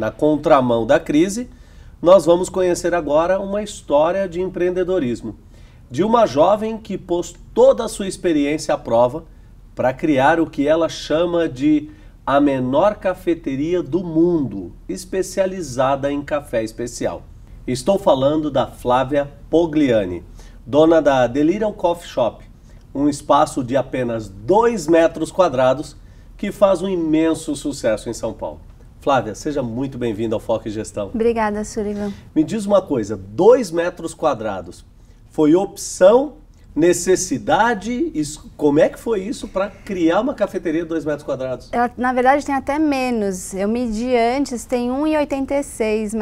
Na contramão da crise, nós vamos conhecer agora uma história de empreendedorismo de uma jovem que pôs toda a sua experiência à prova para criar o que ela chama de a menor cafeteria do mundo, especializada em café especial. Estou falando da Flávia Pogliani, dona da Delirium Coffee Shop, um espaço de apenas 2 metros quadrados que faz um imenso sucesso em São Paulo. Flávia, seja muito bem-vinda ao Foco em Gestão. Obrigada, Sullivan. Me diz uma coisa, 2 metros quadrados, foi opção, necessidade? Como é que foi isso para criar uma cafeteria de 2 metros quadrados? Ela, na verdade, tem até menos. Eu medi antes, tem 1,86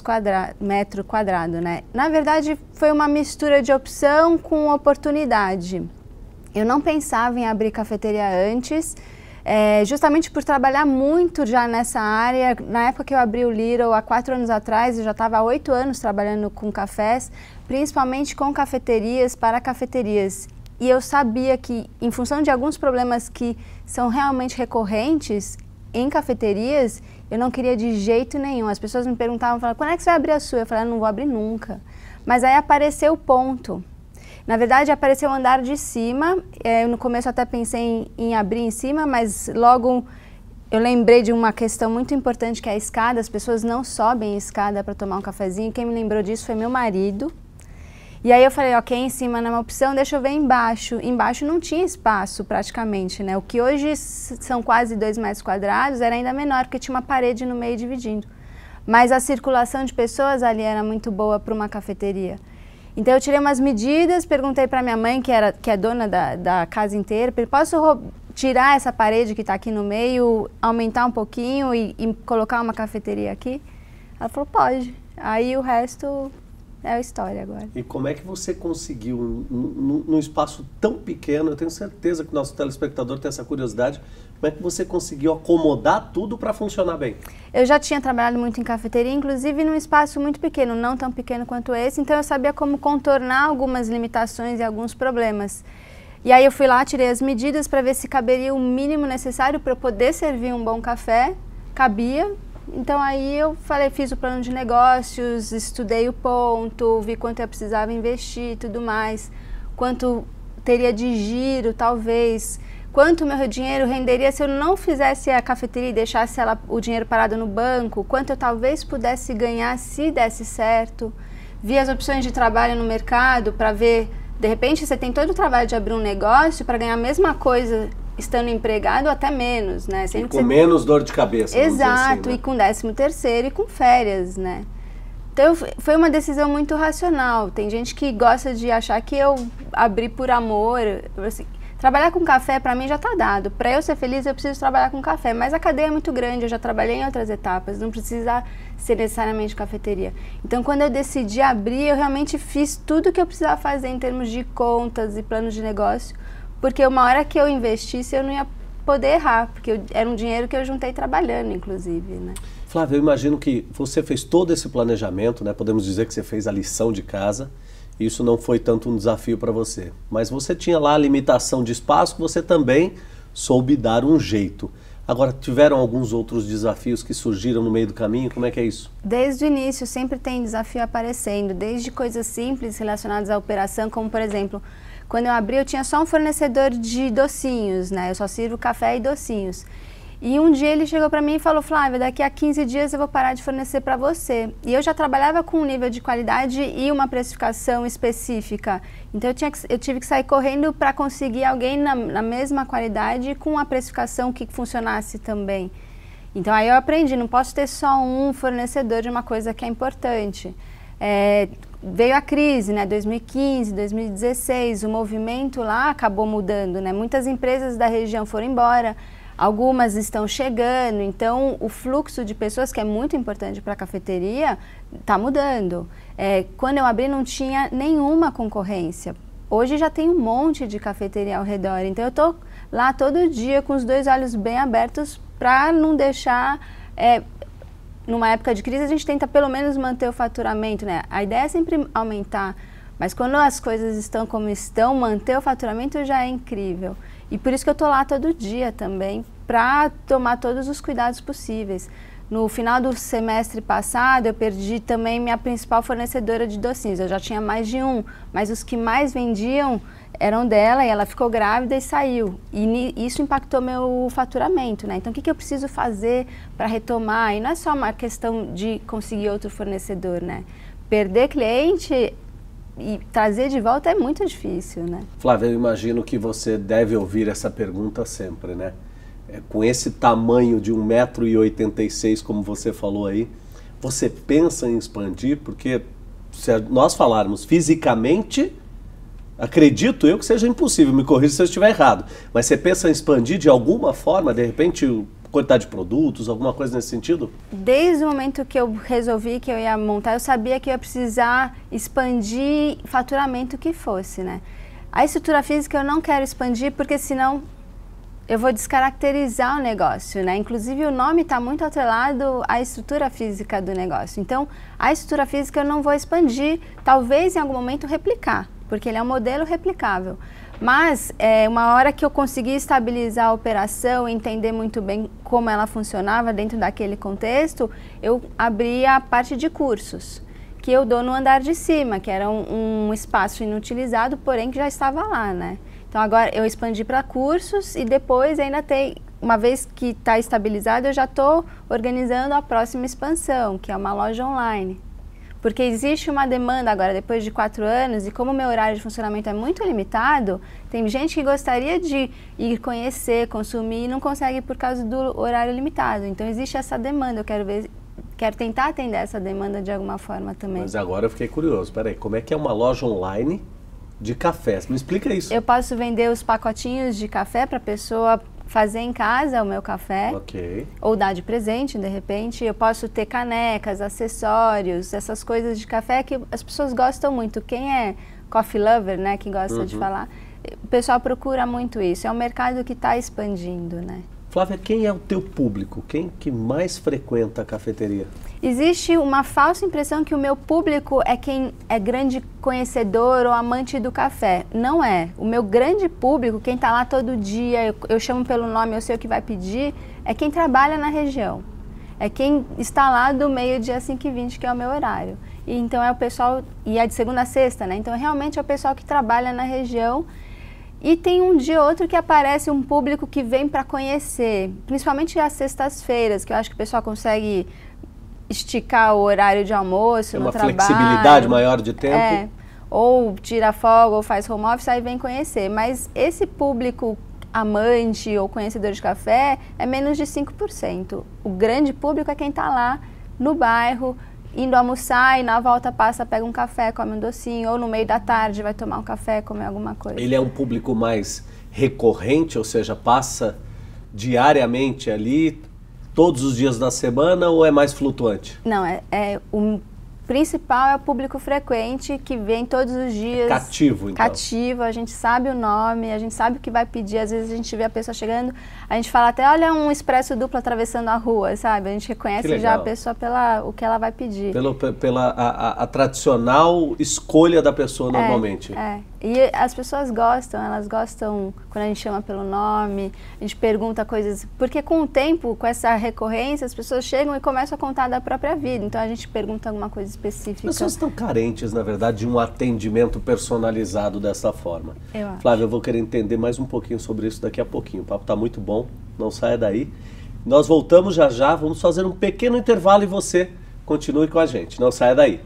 metro quadrado, né? Na verdade, foi uma mistura de opção com oportunidade. Eu não pensava em abrir cafeteria antes, justamente por trabalhar muito já nessa área. Na época que eu abri o Little, há 4 anos atrás, eu já estava há 8 anos trabalhando com cafés, principalmente com cafeterias para cafeterias. E eu sabia que, em função de alguns problemas que são realmente recorrentes em cafeterias, eu não queria de jeito nenhum. As pessoas me perguntavam, falavam, quando é que você vai abrir a sua? Eu falei, não vou abrir nunca. Mas aí apareceu o ponto. Na verdade, apareceu o andar de cima. No começo até pensei em abrir em cima, mas logo eu lembrei de uma questão muito importante, que é a escada. As pessoas não sobem a escada para tomar um cafezinho. Quem me lembrou disso foi meu marido. E aí eu falei, ok, em cima não é uma opção, deixa eu ver embaixo. Embaixo não tinha espaço praticamente, né? O que hoje são quase 2 metros quadrados era ainda menor, porque tinha uma parede no meio dividindo. Mas a circulação de pessoas ali era muito boa para uma cafeteria. Então eu tirei umas medidas, perguntei para minha mãe, que é dona da casa inteira, posso tirar essa parede que está aqui no meio, aumentar um pouquinho e colocar uma cafeteria aqui? Ela falou, pode. Aí o resto é a história agora. E como é que você conseguiu, num espaço tão pequeno, eu tenho certeza que o nosso telespectador tem essa curiosidade, como é que você conseguiu acomodar tudo para funcionar bem? Eu já tinha trabalhado muito em cafeteria, inclusive num espaço muito pequeno, não tão pequeno quanto esse, então eu sabia como contornar algumas limitações e alguns problemas. E aí eu fui lá, tirei as medidas para ver se caberia o mínimo necessário para eu poder servir um bom café, cabia. Então aí eu falei, fiz o plano de negócios, estudei o ponto, vi quanto eu precisava investir e tudo mais, quanto teria de giro, talvez, quanto meu dinheiro renderia se eu não fizesse a cafeteria e deixasse o dinheiro parado no banco, quanto eu talvez pudesse ganhar se desse certo. Vi as opções de trabalho no mercado para ver, de repente você tem todo o trabalho de abrir um negócio para ganhar a mesma coisa estando empregado, até menos, né? E com menos dor de cabeça. Exato, assim, né? E com 13º e com férias, né? Então foi uma decisão muito racional. Tem gente que gosta de achar que eu abri por amor. Assim, trabalhar com café para mim já está dado. Para eu ser feliz eu preciso trabalhar com café, mas a cadeia é muito grande, eu já trabalhei em outras etapas, não precisa ser necessariamente cafeteria. Então quando eu decidi abrir, eu realmente fiz tudo o que eu precisava fazer em termos de contas e planos de negócio, porque uma hora que eu investisse, eu não ia poder errar, porque era um dinheiro que eu juntei trabalhando, inclusive, né? Flávia, eu imagino que você fez todo esse planejamento, né? Podemos dizer que você fez a lição de casa. Isso não foi tanto um desafio para você. Mas você tinha lá a limitação de espaço, que você também soube dar um jeito. Agora, tiveram alguns outros desafios que surgiram no meio do caminho? Como é que é isso? Desde o início, sempre tem desafio aparecendo, desde coisas simples relacionadas à operação, como, por exemplo, quando eu abri, eu tinha só um fornecedor de docinhos, né? Eu só sirvo café e docinhos. E um dia ele chegou para mim e falou, Flávia, daqui a 15 dias eu vou parar de fornecer para você. E eu já trabalhava com um nível de qualidade e uma precificação específica. Então eu tive que sair correndo para conseguir alguém na mesma qualidade com uma precificação que funcionasse também. Então aí eu aprendi, não posso ter só um fornecedor de uma coisa que é importante. Veio a crise, né, 2015, 2016, o movimento lá acabou mudando, né? Muitas empresas da região foram embora, algumas estão chegando, então o fluxo de pessoas, que é muito importante para a cafeteria, está mudando. Quando eu abri não tinha nenhuma concorrência, hoje já tem um monte de cafeteria ao redor, então eu estou lá todo dia com os 2 olhos bem abertos para não deixar... numa época de crise a gente tenta pelo menos manter o faturamento, né? A ideia é sempre aumentar, mas quando as coisas estão como estão, manter o faturamento já é incrível. E por isso que eu tô lá todo dia também, para tomar todos os cuidados possíveis. No final do semestre passado, eu perdi também minha principal fornecedora de docinhos. Eu já tinha mais de um, mas os que mais vendiam eram dela e ela ficou grávida e saiu. E isso impactou meu faturamento, né? Então, o que eu preciso fazer para retomar? E não é só uma questão de conseguir outro fornecedor, né? Perder cliente e trazer de volta é muito difícil, né? Flávia, eu imagino que você deve ouvir essa pergunta sempre, né? Com esse tamanho de 1,86 m, como você falou aí, você pensa em expandir? Porque se nós falarmos fisicamente, acredito eu que seja impossível, me corrija se eu estiver errado, mas você pensa em expandir de alguma forma, de repente, quantidade de produtos, alguma coisa nesse sentido? Desde o momento que eu resolvi que eu ia montar, eu sabia que eu ia precisar expandir faturamento que fosse, né? A estrutura física eu não quero expandir porque senão eu vou descaracterizar o negócio, né? Inclusive o nome está muito atrelado à estrutura física do negócio. Então, a estrutura física eu não vou expandir, talvez em algum momento replicar, porque ele é um modelo replicável. Mas, uma hora que eu consegui estabilizar a operação, entender muito bem como ela funcionava dentro daquele contexto, eu abri a parte de cursos, que eu dou no andar de cima, que era um espaço inutilizado, porém que já estava lá, né? Então, agora eu expandi para cursos e depois ainda tem, uma vez que está estabilizado, eu já estou organizando a próxima expansão, que é uma loja online. Porque existe uma demanda agora, depois de 4 anos, e como o meu horário de funcionamento é muito limitado, tem gente que gostaria de ir conhecer, consumir e não consegue por causa do horário limitado. Então, existe essa demanda, eu quero tentar atender essa demanda de alguma forma também. Mas agora eu fiquei curioso, peraí, como é que é uma loja online de cafés? Me explica isso. Eu posso vender os pacotinhos de café para a pessoa fazer em casa o meu café, ou dar de presente, de repente. Eu posso ter canecas, acessórios, essas coisas de café que as pessoas gostam muito. Quem é coffee lover, né, que gosta de falar, o pessoal procura muito isso. É um mercado que está expandindo, né? Flávia, quem é o teu público? Quem que mais frequenta a cafeteria? Existe uma falsa impressão que o meu público é quem é grande conhecedor ou amante do café. Não é. O meu grande público, quem está lá todo dia, eu chamo pelo nome, eu sei o que vai pedir, é quem trabalha na região. É quem está lá do meio-dia às 5h20, que é o meu horário. E então é o pessoal, e é de segunda a sexta, né? Então realmente é o pessoal que trabalha na região. E tem um dia ou outro que aparece um público que vem para conhecer, principalmente às sextas-feiras, que eu acho que o pessoal consegue esticar o horário de almoço no trabalho. Uma flexibilidade maior de tempo. Ou tira folga ou faz home office, aí vem conhecer. Mas esse público amante ou conhecedor de café é menos de 5%. O grande público é quem está lá no bairro, indo almoçar e na volta passa, pega um café, come um docinho, ou no meio da tarde vai tomar um café, comer alguma coisa. Ele é um público mais recorrente, ou seja, passa diariamente ali, todos os dias da semana, ou é mais flutuante? Não, o principal é o público frequente, que vem todos os dias. Cativo, então. Cativo, a gente sabe o nome, a gente sabe o que vai pedir. Às vezes a gente vê a pessoa chegando, a gente fala até, olha um expresso duplo atravessando a rua, sabe? A gente reconhece já a pessoa pelo o que ela vai pedir. Pela a tradicional escolha da pessoa normalmente. E as pessoas gostam, elas gostam quando a gente chama pelo nome, a gente pergunta coisas, porque com o tempo, com essa recorrência, as pessoas chegam e começam a contar da própria vida, então a gente pergunta alguma coisa específica. As pessoas estão carentes, na verdade, de um atendimento personalizado dessa forma. Eu acho. Flávia, eu vou querer entender mais um pouquinho sobre isso daqui a pouquinho, o papo está muito bom, não saia daí. Nós voltamos já já, vamos fazer um pequeno intervalo e você continue com a gente, não saia daí.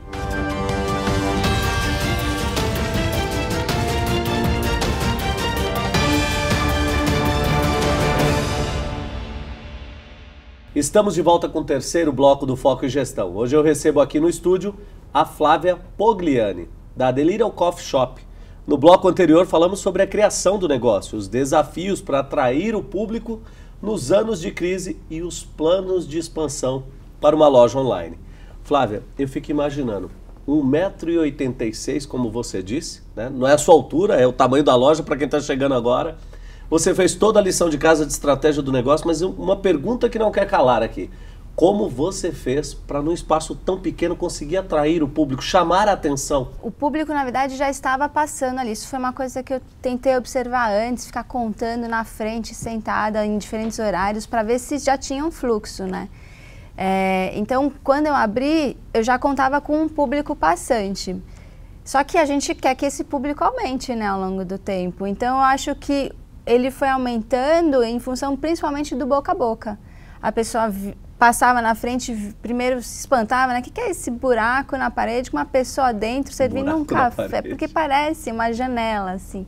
Estamos de volta com o terceiro bloco do Foco em Gestão. Hoje eu recebo aqui no estúdio a Flávia Pogliani, da The Little Coffee Shop. No bloco anterior falamos sobre a criação do negócio, os desafios para atrair o público nos anos de crise e os planos de expansão para uma loja online. Flávia, eu fico imaginando, 1,86 m, como você disse, né? Não é a sua altura, é o tamanho da loja para quem está chegando agora. Você fez toda a lição de casa de estratégia do negócio, mas uma pergunta que não quer calar aqui. Como você fez para, num espaço tão pequeno, conseguir atrair o público, chamar a atenção? O público, na verdade, já estava passando ali. Isso foi uma coisa que eu tentei observar antes, ficar contando na frente, sentada, em diferentes horários, para ver se já tinha um fluxo, né? Então, quando eu abri, eu já contava com um público passante. Só que a gente quer que esse público aumente, né, ao longo do tempo. Então, eu acho que ele foi aumentando em função principalmente do boca a boca. A pessoa passava na frente, primeiro se espantava, né? O que é esse buraco na parede com uma pessoa dentro servindo um café? Porque parece uma janela, assim.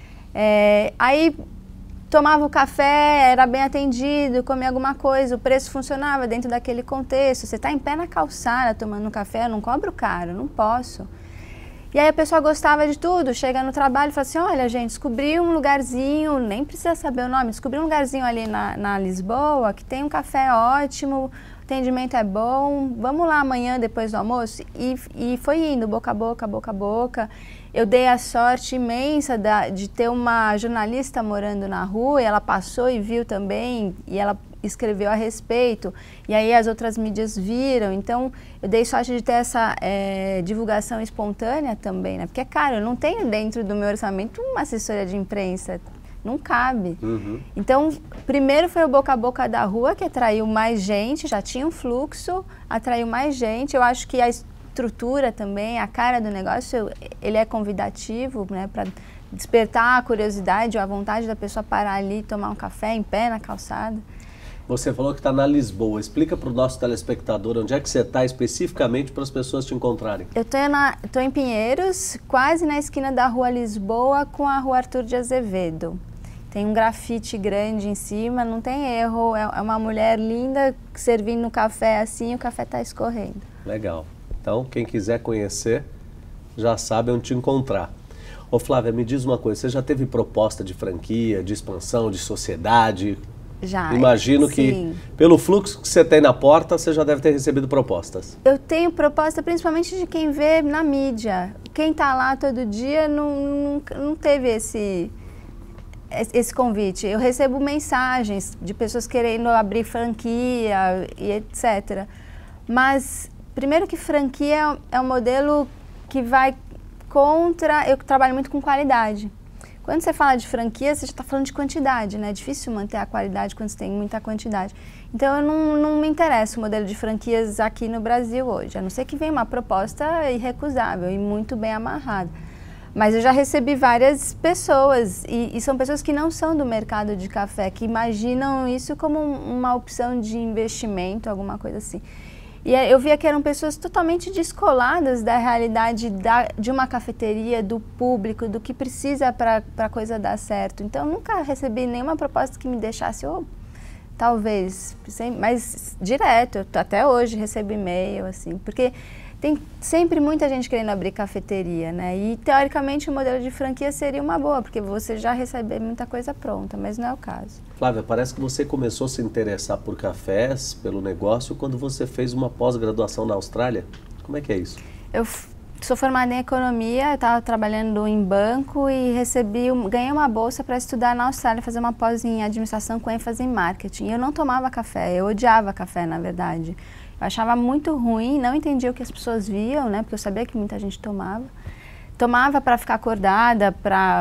Aí tomava o café, era bem atendido, comia alguma coisa, o preço funcionava dentro daquele contexto. Você está em pé na calçada tomando um café, eu não cobro caro, não posso. E aí a pessoa gostava de tudo, chega no trabalho e fala assim, olha gente, descobri um lugarzinho, nem precisa saber o nome, descobri um lugarzinho ali na Lisboa que tem um café ótimo, o atendimento é bom, vamos lá amanhã depois do almoço? E foi indo, boca a boca, boca a boca. Eu dei a sorte imensa de ter uma jornalista morando na rua, e ela passou e viu também, e ela escreveu a respeito, e aí as outras mídias viram, então eu dei sorte de ter essa divulgação espontânea também, né? Porque é caro, eu não tenho dentro do meu orçamento uma assessoria de imprensa, não cabe. Então, primeiro foi o boca a boca da rua, que atraiu mais gente, já tinha um fluxo, atraiu mais gente, eu acho que a estrutura também, a cara do negócio, ele é convidativo, né, para despertar a curiosidade ou a vontade da pessoa parar ali e tomar um café em pé na calçada. Você falou que está na Lisboa. Explica para o nosso telespectador onde é que você está especificamente para as pessoas te encontrarem. Eu tô em Pinheiros, quase na esquina da Rua Lisboa com a Rua Arthur de Azevedo. Tem um grafite grande em cima, não tem erro. É uma mulher linda servindo café assim e o café está escorrendo. Legal. Então, quem quiser conhecer, já sabe onde te encontrar. Ô Flávia, me diz uma coisa, você já teve proposta de franquia, de expansão, de sociedade? Já. Imagino que, pelo fluxo que você tem na porta, você já deve ter recebido propostas. Eu tenho proposta principalmente de quem vê na mídia. Quem está lá todo dia não teve esse convite. Eu recebo mensagens de pessoas querendo abrir franquia e etc. Mas, primeiro que franquia é um modelo que vai contra... Eu trabalho muito com qualidade. Quando você fala de franquia, você já está falando de quantidade, né? É difícil manter a qualidade quando você tem muita quantidade. Então, eu não me interessa o modelo de franquias aqui no Brasil hoje, a não ser que venha uma proposta irrecusável e muito bem amarrada. Mas eu já recebi várias pessoas, e são pessoas que não são do mercado de café, que imaginam isso como uma opção de investimento, alguma coisa assim. E eu via que eram pessoas totalmente descoladas da realidade de uma cafeteria, do público, do que precisa para a coisa dar certo. Então, eu nunca recebi nenhuma proposta que me deixasse, talvez, mas direto, até hoje recebo e-mail, assim, porque tem sempre muita gente querendo abrir cafeteria, né? E, teoricamente, o modelo de franquia seria uma boa, porque você já recebe muita coisa pronta, mas não é o caso. Flávia, parece que você começou a se interessar por cafés, pelo negócio, quando você fez uma pós-graduação na Austrália. Como é que é isso? Eu sou formada em economia, estava trabalhando em banco e ganhei uma bolsa para estudar na Austrália, fazer uma pós em administração com ênfase em marketing. Eu não tomava café, eu odiava café, na verdade. Eu achava muito ruim, não entendia o que as pessoas viam, né? Porque eu sabia que muita gente tomava. Tomava para ficar acordada,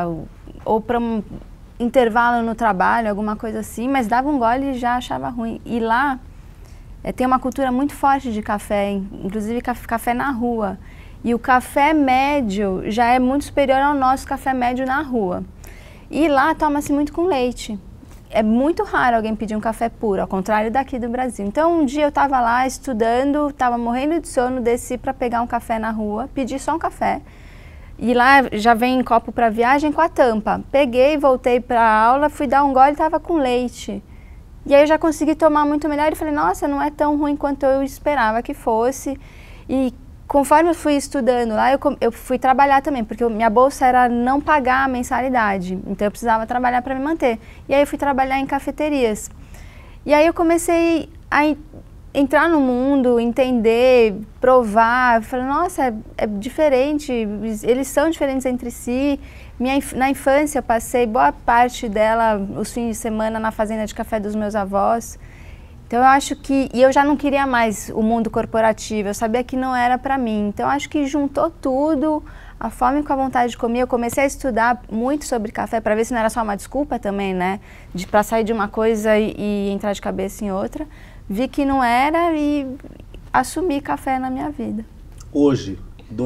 ou para um intervalo no trabalho, alguma coisa assim, mas dava um gole e já achava ruim. E lá tem uma cultura muito forte de café, inclusive café na rua. E o café médio já é muito superior ao nosso café médio na rua. E lá toma-se muito com leite. É muito raro alguém pedir um café puro, ao contrário daqui do Brasil. Então, um dia eu estava lá estudando, estava morrendo de sono, desci para pegar um café na rua, pedi só um café. E lá já vem copo para viagem com a tampa. Peguei, voltei para a aula, fui dar um gole e estava com leite. E aí eu já consegui tomar muito melhor e falei, nossa, não é tão ruim quanto eu esperava que fosse. E conforme eu fui estudando lá, eu fui trabalhar também, porque minha bolsa era não pagar a mensalidade, então eu precisava trabalhar para me manter. E aí eu fui trabalhar em cafeterias. E aí eu comecei a entrar no mundo, entender, provar. Eu falei, nossa, é diferente, eles são diferentes entre si. Na infância eu passei boa parte dela, os fins de semana, na fazenda de café dos meus avós. Então eu acho que, e eu já não queria mais o mundo corporativo, eu sabia que não era para mim. Então eu acho que juntou tudo, a fome com a vontade de comer. Eu comecei a estudar muito sobre café para ver se não era só uma desculpa também, né? Para sair de uma coisa e entrar de cabeça em outra. vi que não era e assumi café na minha vida. Hoje,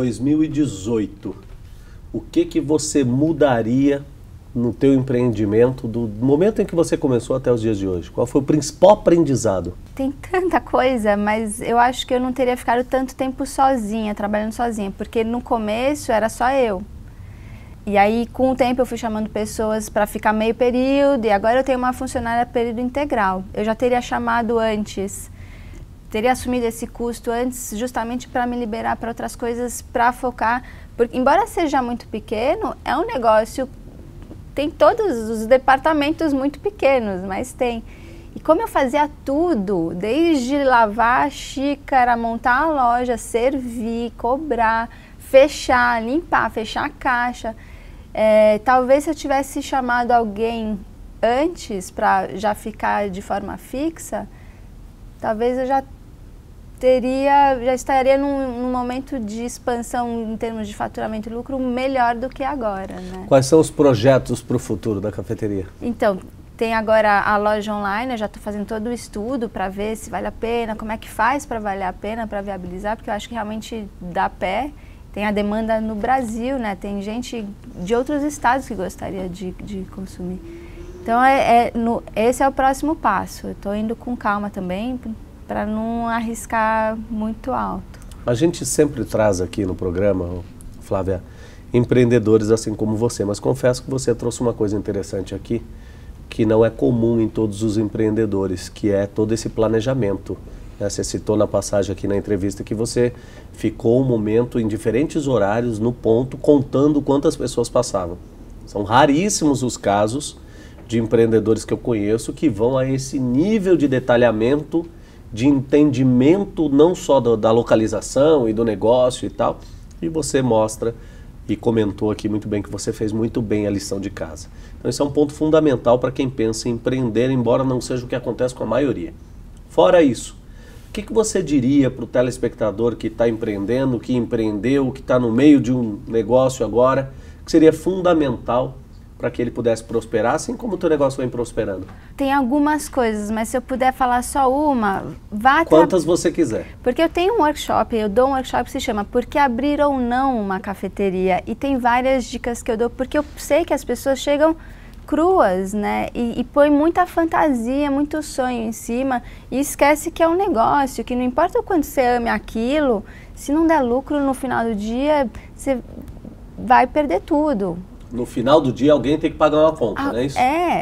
2018, o que você mudaria no teu empreendimento do momento em que você começou até os dias de hoje? Qual foi o principal aprendizado? Tem tanta coisa, mas eu acho que eu não teria ficado tanto tempo sozinha, trabalhando sozinha, porque no começo era só eu. E aí, com o tempo, eu fui chamando pessoas para ficar meio período, e agora eu tenho uma funcionária período integral. Eu já teria chamado antes, teria assumido esse custo antes, justamente para me liberar para outras coisas, para focar. Porque, embora seja muito pequeno, é um negócio, tem todos os departamentos muito pequenos, mas tem. E como eu fazia tudo, desde lavar a xícara, montar a loja, servir, cobrar, fechar, limpar, fechar a caixa... talvez se eu tivesse chamado alguém antes para já ficar de forma fixa, talvez eu já estaria num momento de expansão em termos de faturamento e lucro melhor do que agora, né? Quais são os projetos para o futuro da cafeteria? Então, tem agora a loja online, eu já estou fazendo todo o estudo para ver se vale a pena, como é que faz para valer a pena, para viabilizar, porque eu acho que realmente dá pé. Tem a demanda no Brasil, né? Tem gente de outros estados que gostaria de consumir. Então, esse é o próximo passo. Eu estou indo com calma também, para não arriscar muito alto. A gente sempre traz aqui no programa, Flávia, empreendedores assim como você, mas confesso que você trouxe uma coisa interessante aqui, que não é comum em todos os empreendedores, que é todo esse planejamento. Você citou na passagem aqui na entrevista que você ficou um momento em diferentes horários no ponto contando quantas pessoas passavam. São raríssimos os casos de empreendedores que eu conheço que vão a esse nível de detalhamento, de entendimento não só da localização e do negócio e tal. E você mostra e comentou aqui muito bem que você fez muito bem a lição de casa. Então esse é um ponto fundamental para quem pensa em empreender, embora não seja o que acontece com a maioria. Fora isso, o que você diria para o telespectador que está empreendendo, que empreendeu, que está no meio de um negócio agora, que seria fundamental para que ele pudesse prosperar, assim como o teu negócio vem prosperando? Tem algumas coisas, mas se eu puder falar só uma, quantas você quiser. Porque eu tenho um workshop, eu dou um workshop que se chama Por que abrir ou não uma cafeteria? E tem várias dicas que eu dou, porque eu sei que as pessoas chegam cruas, né? E põe muita fantasia, muito sonho em cima e esquece que é um negócio, que não importa o quanto você ame aquilo, se não der lucro no final do dia, você vai perder tudo. No final do dia alguém tem que pagar uma conta, não é isso?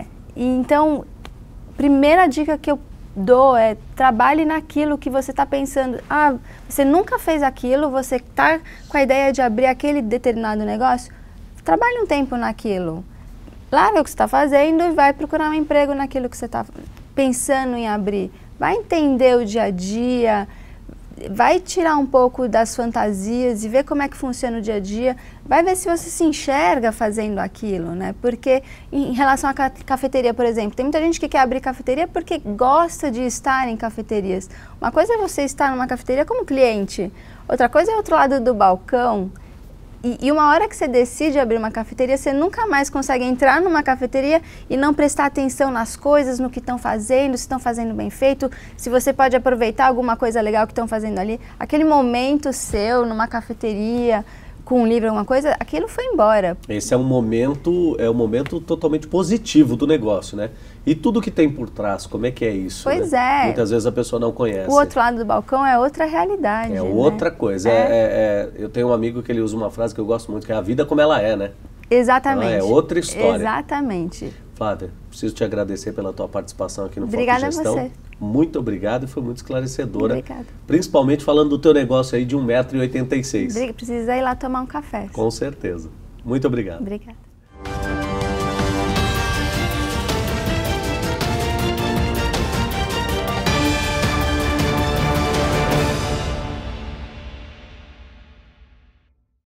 Então, primeira dica que eu dou é trabalhe naquilo que você está pensando. Você nunca fez aquilo, você está com a ideia de abrir aquele determinado negócio, trabalhe um tempo naquilo. Larga o que você está fazendo e vai procurar um emprego naquilo que você está pensando em abrir. Vai entender o dia a dia, vai tirar um pouco das fantasias e ver como é que funciona o dia a dia. Vai ver se você se enxerga fazendo aquilo, né? Porque em relação à cafeteria, por exemplo, tem muita gente que quer abrir cafeteria porque gosta de estar em cafeterias. Uma coisa é você estar numa cafeteria como cliente, outra coisa é o outro lado do balcão. E uma hora que você decide abrir uma cafeteria, você nunca mais consegue entrar numa cafeteria e não prestar atenção nas coisas, no que estão fazendo, se estão fazendo bem feito, se você pode aproveitar alguma coisa legal que estão fazendo ali. Aquele momento seu numa cafeteria, com um livro, alguma coisa, aquilo foi embora. Esse é um momento totalmente positivo do negócio, né? E tudo que tem por trás, como é que é isso? Pois né? é. Muitas vezes a pessoa não conhece. O outro lado do balcão é outra realidade. É outra coisa. Eu tenho um amigo que ele usa uma frase que eu gosto muito, que é a vida como ela é, né? Exatamente. É outra história. Exatamente. Flávia, preciso te agradecer pela tua participação aqui no Foco Obrigada Gestão. A você. Muito obrigado e foi muito esclarecedora. Obrigada. Principalmente falando do teu negócio aí de 1,86 m. Precisa ir lá tomar um café. Com certeza. Muito obrigado. Obrigada.